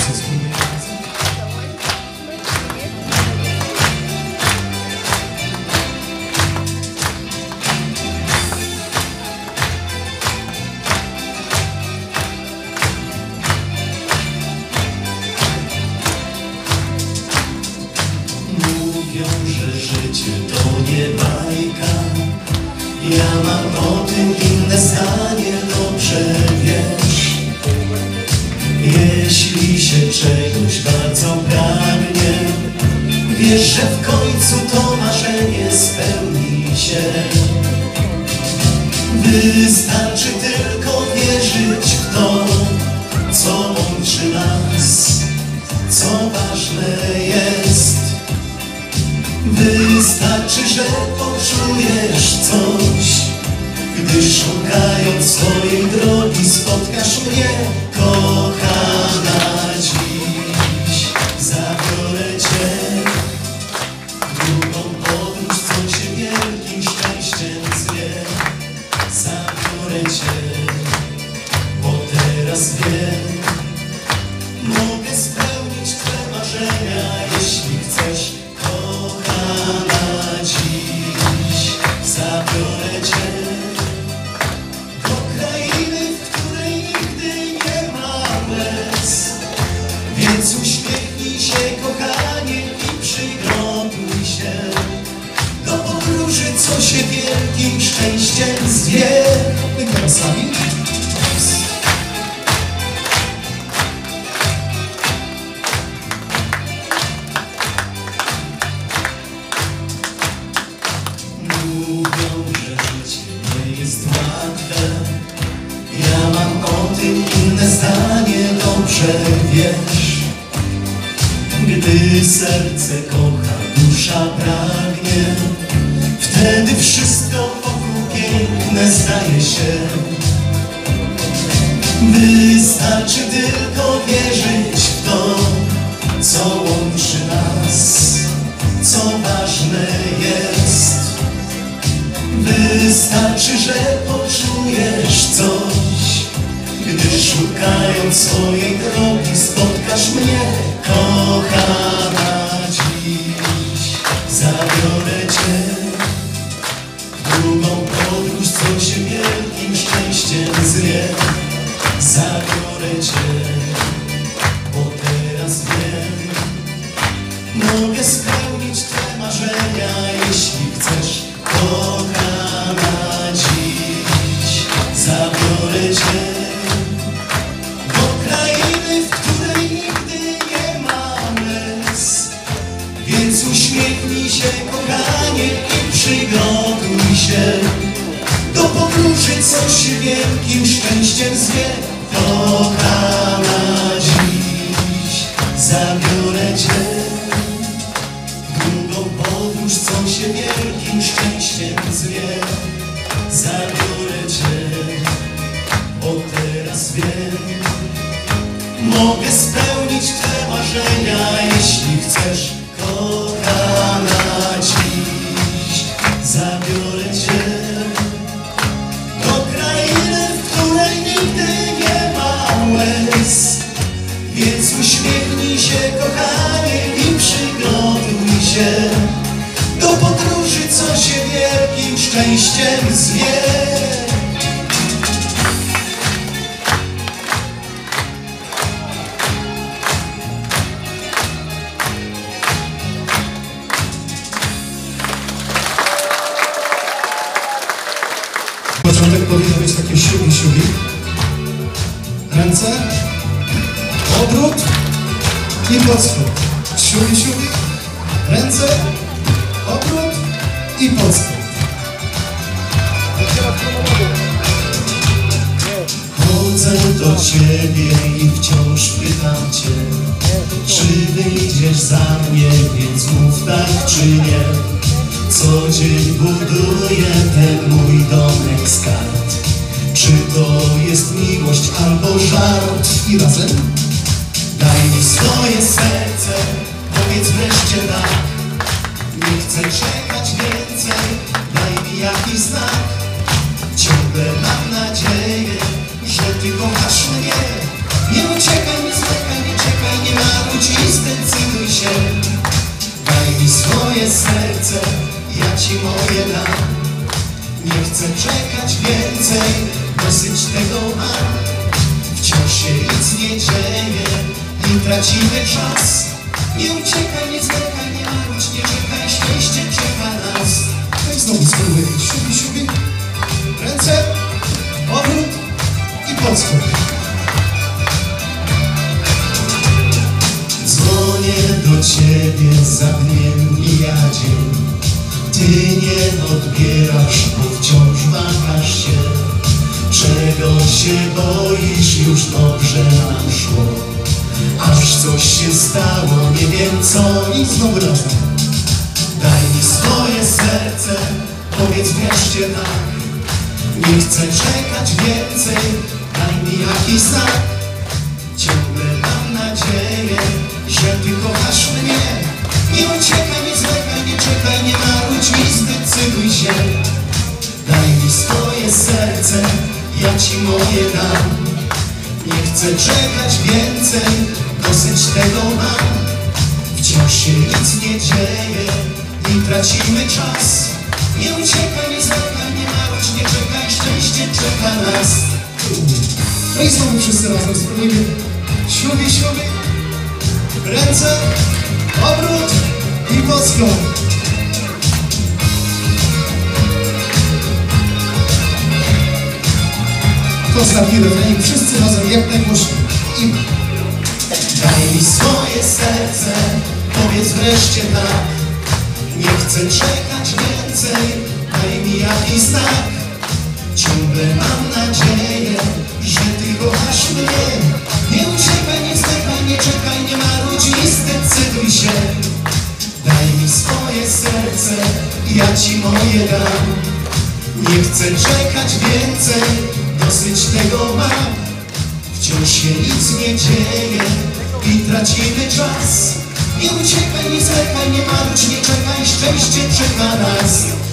Mówią, że życie to nie bajka. Ja mam o tym inne zdanie, dobrze wiesz. Jeśli się czegoś bardzo pragnie, wiesz, że w końcu to marzenie spełni się. Wystarczy tylko wierzyć w to, co łączy nas, co ważne jest. Wystarczy, że poczujesz coś, gdy szukając swojej drogi spotkasz mnie, kochana. Dziś zabiorę cię w drugą podróż, co się wielkim szczęściem zwie. Zabiorę cię, bo teraz wiem, mogę spełnić twe marzenia, jeśli chcesz. Kochana, dziś zabiorę cię do krainy, w której nigdy nie ma łez. Więc uśmiechnij się, kochanie, i przygotuj się do podróży, co się wielkim szczęściem zwie. Wygrał sami. Mówią, że życie nie jest łatwe. Ja mam o tym inne zdanie, dobrze wiesz. Gdy serce kocha, dusza pragnie, wtedy wszystko wokół piękne staje się. Wystarczy tylko wierzyć w to, co łączy nas, co ważne jest. Wystarczy, że poczujesz coś, gdy szukając swojej drogi spotkasz mnie, kochana. Dziś zabiorę cię w drugą podróż, co się wielkim szczęściem zwie. Zabiorę cię, bo teraz wiem, mogę spełnić twe marzenia, jeśli chcesz. Kochana, dziś zabiorę cię do krainy, w której nigdy nie ma łez. Więc uśmiechnij się, kochanie, i przygotuj się do podróży, co się wielkim szczęściem zwie. Kochana, dziś zabiorę cię drugą podróż, co się wielkim szczęściem zwie. Zabiorę cię, bo teraz wiem, mogę spełnić twe marzenia, jeśli chcesz. Kochana, dziś zabiorę cię do krainy, w której nigdy nie ma łez. Więc uśmiechnij się, kochanie, i przygotuj się do podróży, co się wielkim szczęściem zwie. Początek powinno być takie siubi. Ręce, obrót i podskok. Siubi, ręce, obrót i podskok. Chodzę do ciebie i wciąż pytam cię, czy wyjdziesz za mnie, więc mów tak czy nie. Co dzień buduję ten mój domek z kart. Czy to jest miłość albo żart? I razem. Daj mi swoje serce, powiedz wreszcie tak. Nie chcę czekać więcej, daj mi jakiś znak. Ciągle mam nadzieję, że ty kochasz mnie. Nie uciekaj, nie zwlekaj, nie czekaj, serce, ja ci moje dam. Nie chcę czekać więcej, dosyć tego mam. Wciąż się nic nie dzieje i tracimy czas. Nie uciekaj, nie zwlekaj, nie marudź, nie czekaj, szczęście czeka nas. No i znowu spróbuję. Siubi, siubi. Ręce, obrót i podskok. Dzwonię do ciebie, za dniem mija dzień. Ty nie odbierasz, bo wciąż wahasz się. Czego się boisz, już dobrze nam szło. Aż coś się stało, nie wiem co. I znowu razem. Daj mi swoje serce, powiedz wreszcie tak. Nie chcę czekać więcej, daj mi jakiś znak. Ciągle mam nadzieję, że ty kochasz mnie. Nie uciekaj, nie zwlekaj, nie czekaj, nie marudź, nie zdecyduj się. Daj mi swoje serce, ja ci moje dam. Nie chcę czekać więcej, dosyć tego mam. Wciąż się nic nie dzieje i tracimy czas. Nie uciekaj, nie zwlekaj, nie marudź, nie czekaj, szczęście czeka nas. No i znowu wszyscy razem spróbujmy. Siubi, siubi. Ręce, obrót i podskok. To ostatni refrenik. Wszyscy razem jak najgłośniej. I Daj mi swoje serce, powiedz wreszcie tak. Nie chcę czekać więcej, daj mi jakiś znak. Ciągle mam nadzieję, że ty kochasz mnie. Nie uciekaj, nie zwlekaj, nie czekaj, nie marudź i zdecyduj się. Daj mi swoje serce, ja ci moje dam. Nie chcę czekać więcej, dosyć tego mam. Wciąż się nic nie dzieje i tracimy czas. Nie uciekaj, nie zwlekaj, nie marudź, nie czekaj, szczęście czeka nas.